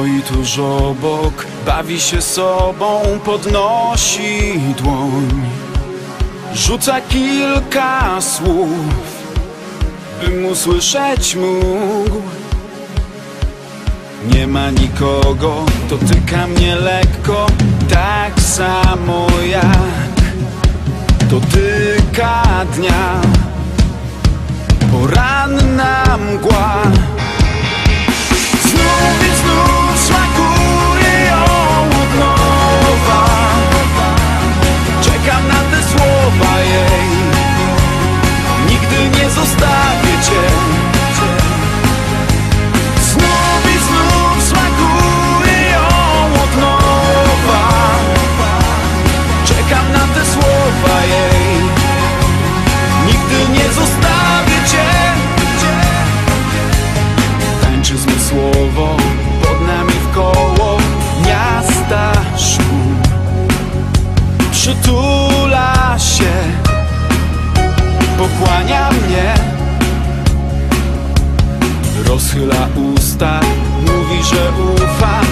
Stoi tuż obok, bawi się sobą, podnosi dłoń, rzuca kilka słów, bym usłyszeć mógł. Nie ma nikogo, dotyka mnie lekko, tak samo jak dotyka dnia poranna mgła. Znów i znów smakuje ją od nowa. Czekam na te słowa jej, nigdy nie zostawię cię. Znów i znów smakuje ją od nowa. Czekam na te słowa jej, nigdy nie zostawię cię. Tańczy zmysłowo pod nami w koło miasta szum. Przytula się, pokłania mnie, rozchyla usta, mówi, że ufa.